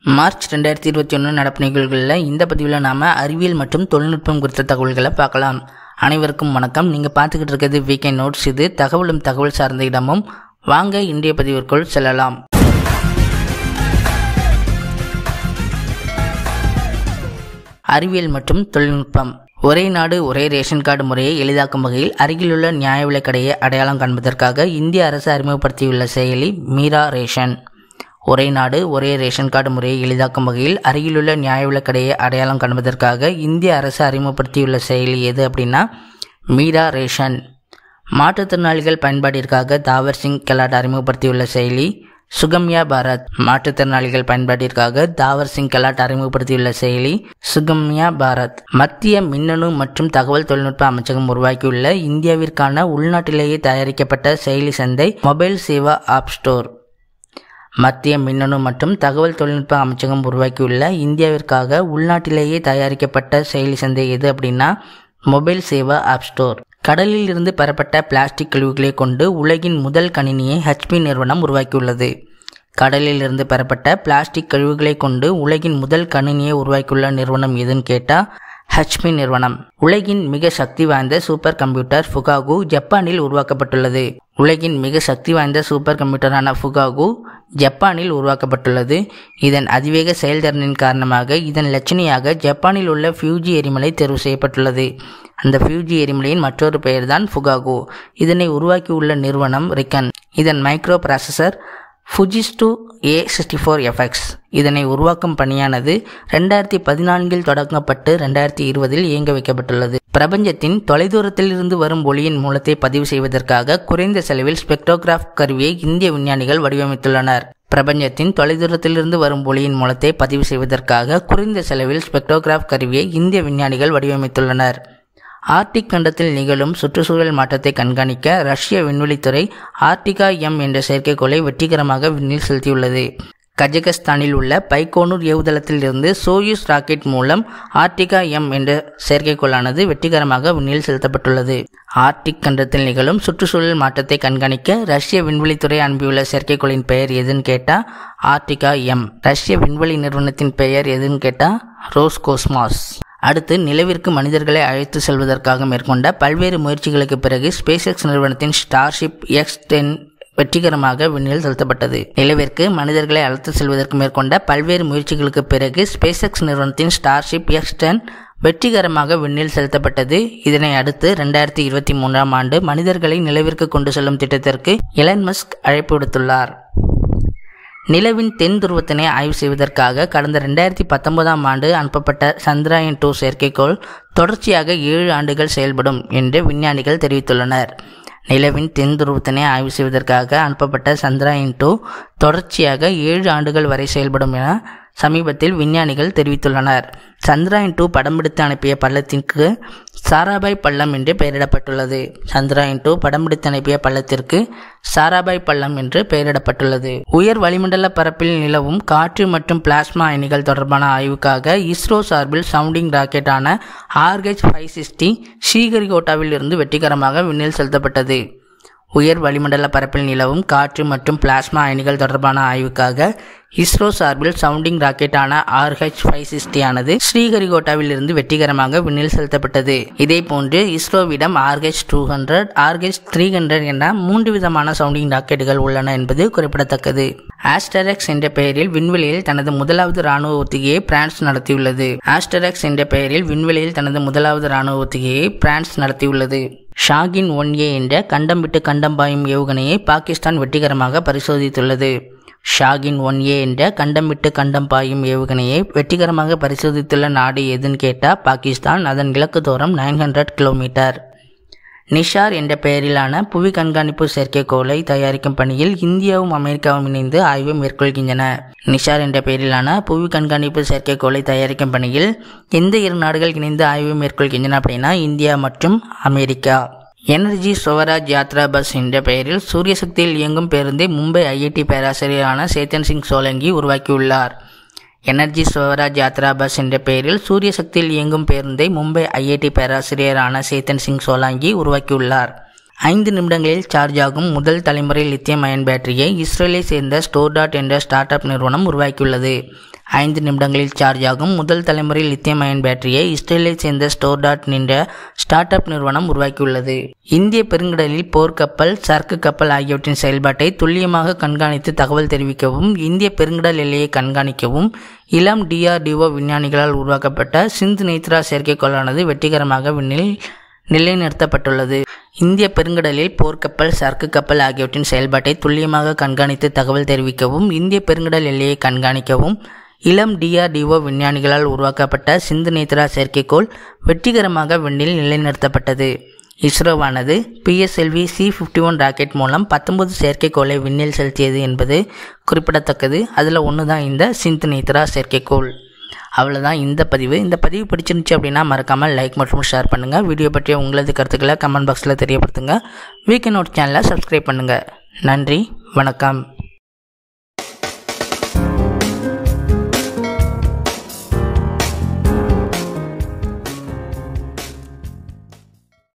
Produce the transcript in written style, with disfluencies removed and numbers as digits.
March 2021 நடப்பு நிகழ்வுகளில் இந்த பதிவில் நாம் அறிவியல் மற்றும் தொழில்நுட்பம் குறித்த தகவல்களை பார்க்கலாம். அனைவருக்கும் வணக்கம். நீங்கள் பார்த்துக்கிட்டு இருக்கிறது வீக்கெண்ட் நோட்ஸ். இது தகவலும் தகவல் சார்ந்த இடமும். வாங்க இன்றைய பதிவிற்குள் செல்லலாம். அறிவியல் மற்றும் தொழில்நுட்பம். ஒரே நாடு ஒரே ரேஷன் கார்டு முறையை எளிதாக்கும் வகையில் அருகிலுள்ள நியாய விலைக் கடையை அடையாளம் காண்பதற்காக இந்திய அரசு அறிமுகப்படுத்தியுள்ள செயலி மீரா ரேஷன். ஒரே நாடு ஒரே ரேஷன் கார்டு முறையை எளிதாக்கும் வகையில் அருகிலுள்ள நியாய விலைக் கடையை அடையாளம் காண்பதற்காக இந்திய அரசு அறிமுகப்படுத்தியுள்ள செயலி எது அப்படின்னா மீரா ரேஷன். மாற்றுத்திறனாளிகள் பயன்பாட்டிற்காக தாவர் சிங் கெலாட் அறிமுகப்படுத்தியுள்ள செயலி சுகம்யா பாரத். மாற்றுத்திறனாளிகள் பயன்பாட்டிற்காக தாவர் சிங் கெலாட் அறிமுகப்படுத்தியுள்ள செயலி சுகம்யா பாரத். மத்திய மின்னணு மற்றும் தகவல் தொழில்நுட்ப அமைச்சகம் உருவாக்கியுள்ள இந்தியாவிற்கான உள்நாட்டிலேயே தயாரிக்கப்பட்ட செயலி சந்தை மொபைல் சேவா ஆப்ஸ்டோர். மத்திய மின்னணு மற்றும் தகவல் தொழில்நுட்ப அமைச்சகம் உருவாக்கியுள்ள இந்தியாவிற்காக உள்நாட்டிலேயே தயாரிக்கப்பட்ட செயலி சந்தை எது அப்படின்னா மொபைல் சேவா ஆப்ஸ்டோர். கடலில் இருந்து பெறப்பட்ட பிளாஸ்டிக் கழிவுகளை கொண்டு உலகின் முதல் கணினியை HP நிறுவனம் உருவாக்கியுள்ளது. கடலில் இருந்து பெறப்பட்ட பிளாஸ்டிக் கழிவுகளை கொண்டு உலகின் முதல் கணினியை உருவாக்கியுள்ள நிறுவனம் எதுன்னு கேட்டால் HP நிறுவனம். உலகின் மிக சக்தி வாய்ந்த சூப்பர் கம்ப்யூட்டர் ஃபுகாகு ஜப்பானில் உருவாக்கப்பட்டுள்ளது. உலகின் மிக சக்தி வாய்ந்த சூப்பர் கம்ப்யூட்டரான ஃபுகாகு ஜப்பானில் உருவாக்கப்பட்டுள்ளது. இதன் அதிவேக செயல்திறனின் காரணமாக இதன் லட்சணியாக ஜப்பானில் உள்ள ஃபியூஜி எரிமலை தேர்வு செய்யப்பட்டுள்ளது. அந்த ஃபியூஜி எரிமலையின் மற்றொரு பெயர்தான் ஃபுகாகு. இதனை உருவாக்கியுள்ள நிறுவனம் ரிக்கன். இதன் மைக்ரோ ப்ராசஸர் ஃபுஜிஸ்டு A64FX. இதனை உருவாக்கும் பணியானது 2014 தொடங்கப்பட்டு 2020 இயங்க வைக்கப்பட்டுள்ளது. பிரபஞ்சத்தின் தொலைதூரத்தில் இருந்து வரும் ஒளியின் மூலத்தை பதிவு செய்வதற்காக குறைந்த செலவில் ஸ்பெக்ட்ரோகிராஃப் கருவியை இந்திய விஞ்ஞானிகள் வடிவமைத்துள்ளனர். பிரபஞ்சத்தின் தொலைதூரத்திலிருந்து வரும் ஒளியின் மூலத்தை பதிவு செய்வதற்காக குறைந்த செலவில் ஸ்பெக்ட்ரோகிராஃப் கருவியை இந்திய விஞ்ஞானிகள் வடிவமைத்துள்ளனர். ஆர்டிக் கண்டத்தில் நிகழும் சுற்றுச்சூழல் மாற்றத்தை கண்காணிக்க ரஷ்ய விண்வெளித்துறை ஆர்டிகா M என்ற செயற்கைக்கோளை வெற்றிகரமாக விண்ணில் செலுத்தியுள்ளது. கஜகஸ்தானில் உள்ள பைகோனூர் ஏவுதளத்தில் இருந்து சோயூஸ் ராக்கெட் மூலம் ஆர்டிகா M என்ற செயற்கைக்கோளானது வெற்றிகரமாக விண்ணில் செலுத்தப்பட்டுள்ளது. ஆர்டிக் கண்டத்தில் நிகழும் சுற்றுச்சூழல் மாற்றத்தை கண்காணிக்க ரஷ்ய விண்வெளித்துறை அனுப்பியுள்ள செயற்கைக்கோளின் பெயர் எதுன்னு கேட்டால் ஆர்டிகா M. ரஷ்ய விண்வெளி நிறுவனத்தின் பெயர் எதுன்னு கேட்டால் ரோஸ்கோஸ்மாஸ். அடுத்து நிலவிற்கு மனிதர்களை அழைத்து செல்வதற்காக மேற்கொண்ட பல்வேறு முயற்சிகளுக்கு பிறகு SpaceX நிறுவனத்தின் Starship X10 வெற்றிகரமாக விண்ணில் செலுத்தப்பட்டது. நிலவிற்கு மனிதர்களை அழைத்து செல்வதற்கு மேற்கொண்ட பல்வேறு முயற்சிகளுக்கு பிறகு SpaceX நிறுவனத்தின் Starship X10 வெற்றிகரமாக விண்ணில் செலுத்தப்பட்டது. இதனை அடுத்து 2023 ஆண்டு மனிதர்களை நிலவிற்கு கொண்டு செல்லும் திட்டத்திற்கு எலன் மஸ்க் அழைப்பு விடுத்துள்ளார். நிலவின் தென் துருவத்தினை ஆய்வு செய்வதற்காக கடந்த 2019 ஆண்டு அனுப்பப்பட்ட சந்திராயன் 2 செயற்கைக்கோள் தொடர்ச்சியாக 7 ஆண்டுகள் செயல்படும் என்று விஞ்ஞானிகள் தெரிவித்துள்ளனர். நிலவின் தென் துருவத்தினை ஆய்வு செய்வதற்காக அனுப்பப்பட்ட சந்திராயன் 2 தொடர்ச்சியாக 7 ஆண்டுகள் வரை செயல்படும் என சமீபத்தில் விஞ்ஞானிகள் தெரிவித்துள்ளனர். சந்திராயன் 2 படம் பிடித்து அனுப்பிய பள்ளத்திற்கு சாராபாய் பள்ளம் என்று பெயரிடப்பட்டுள்ளது. சந்திராயன் 2 படம் பிடித்து அனுப்பிய பள்ளத்திற்கு சாராபாய் பள்ளம் என்று பெயரிடப்பட்டுள்ளது. உயர் வளிமண்டல பரப்பில் நிலவும் காற்று மற்றும் பிளாஸ்மா அயனிகள் தொடர்பான ஆய்வுக்காக இஸ்ரோ சார்பில் சவுண்டிங் ராக்கெட்டான RH-560 ஸ்ரீஹரிகோட்டாவில் இருந்து வெற்றிகரமாக விண்ணில் செலுத்தப்பட்டது. உயர் வளிமண்டல பரப்பில் நிலவும் காற்று மற்றும் பிளாஸ்மா அயனிகள் தொடர்பான ஆய்வுக்காக இஸ்ரோ சார்பில் சவுண்டிங் ராக்கெட்டான RH-560 ஆனது ஸ்ரீஹரிகோட்டாவில் இருந்து வெற்றிகரமாக விண்ணில் செலுத்தப்பட்டது. இதே போன்று இஸ்ரோவிடம் RH-200, RH-300 என 3 விதமான சவுண்டிங் ராக்கெட்டுகள் உள்ளன என்பது குறிப்பிடத்தக்கது. AsterX என்ற பெயரில் விண்வெளியில் தனது முதலாவது ராணுவ ஒத்திகையை பிரான்ஸ் நடத்தியுள்ளது. AsterX என்ற பெயரில் விண்வெளியில் தனது முதலாவது ராணுவ ஒத்திகையை பிரான்ஸ் நடத்தியுள்ளது. ஷாகின் 1A என்ற கண்டம் விட்டு கண்டம் பாயும் ஏவுகணையை பாகிஸ்தான் வெற்றிகரமாக பரிசோதித்துள்ளது. ஷாகின் 1A என்ற கண்டம் விட்டு கண்டம் பாயும் ஏவுகணையை வெற்றிகரமாக பரிசோதித்துள்ள நாடு எதுன்னு கேட்டால் பாகிஸ்தான். அதன் இலக்கு தூரம் 900 கிலோமீட்டர். நிஷார் என்ற பெயரிலான புவி கண்காணிப்பு செயற்கைக்கோளை தயாரிக்கும் பணியில் இந்தியாவும் அமெரிக்காவும் இணைந்து ஆய்வு மேற்கொள்கின்றன. நிஷார் என்ற பெயரிலான புவி கண்காணிப்பு செயற்கைக்கோளை தயாரிக்கும் பணியில் எந்த 2 நாடுகள் இணைந்து ஆய்வு மேற்கொள்கின்றன அப்படின்னா இந்தியா மற்றும் America. Energy Swaraj Yatra bus என்ற பெயரில் சூரிய சக்தியில் இயங்கும் பேருந்தை மும்பை IIT பேராசிரியரான சேத்தன் சிங் சோலங்கி உருவாக்கியுள்ளார். எனர்ஜி ஸ்வராஜ் யாத்ரா பஸ் என்ற பெயரில் சூரிய சக்தியில் இயங்கும் பேருந்தை மும்பை IIT பேராசிரியரான சேத்தன் சிங் சோலங்கி உருவாக்கியுள்ளார். 5 நிமிடங்களில் சார்ஜ் ஆகும் முதல் தலைமுறை லித்தியம் அயன் பேட்டரியை இஸ்ரேலை சேர்ந்த ஸ்டோர்டாட் என்ற ஸ்டார்ட் அப் நிறுவனம் உருவாக்கியுள்ளது. 5 நிமிடங்களில் சார்ஜ் ஆகும் முதல் தலைமுறை லித்தியம் அயன் பேட்டரியை இஸ்ரேலைச் சேர்ந்த ஸ்டோர் என்ற ஸ்டார்ட் அப் நிறுவனம் உருவாக்கியுள்ளது. இந்திய பெருங்கடலில் போர்க்கப்பல், சரக்கு கப்பல் ஆகியவற்றின் செயல்பாட்டை துல்லியமாக கண்காணித்து தகவல் தெரிவிக்கவும், இந்திய பெருங்கடல் எல்லையை கண்காணிக்கவும் இளம் DRDO விஞ்ஞானிகளால் உருவாக்கப்பட்ட சிந்து நேத்ரா செயற்கைக்கோளானது வெற்றிகரமாக விண்ணில் நிலைநிறுத்தப்பட்டுள்ளது. இந்திய பெருங்கடலில் போர்க்கப்பல், சரக்கு கப்பல் ஆகியவற்றின் செயல்பாட்டை துல்லியமாக கண்காணித்து தகவல் தெரிவிக்கவும், இந்திய பெருங்கடல் எல்லையை கண்காணிக்கவும் இளம் DRDO விஞ்ஞானிகளால் உருவாக்கப்பட்ட சிந்து நேத்ரா செயற்கைக்கோள் வெற்றிகரமாக விண்ணில் நிலைநிறுத்தப்பட்டது. இஸ்ரோவானது PSLV C-51 ராக்கெட் மூலம் 19 செயற்கைக்கோளை விண்ணில் செலுத்தியது என்பது குறிப்பிடத்தக்கது. அதில் ஒன்று தான் இந்த சிந்து நேத்ரா செயற்கைக்கோள். அவ்வளோதான் இந்த பதிவு பிடிச்சிருந்துச்சு அப்படின்னா மறக்காமல் லைக் மற்றும் ஷேர் பண்ணுங்கள். வீடியோ பற்றிய உங்களது கருத்துக்களை கமெண்ட் பாக்ஸில் தெரியப்படுத்துங்க. வீக்கெண்ட் நோட் சேனலை சப்ஸ்கிரைப் பண்ணுங்கள். நன்றி, வணக்கம்.